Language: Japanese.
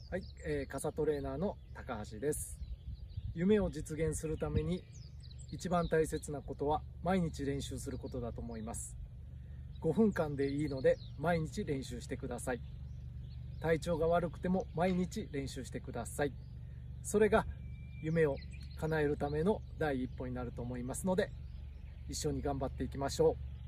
はい、傘トレーナーの高橋です。夢を実現するために一番大切なことは毎日練習することだと思います。5分間でいいので毎日練習してください。体調が悪くても毎日練習してください。それが夢を叶えるための第一歩になると思いますので、一緒に頑張っていきましょう。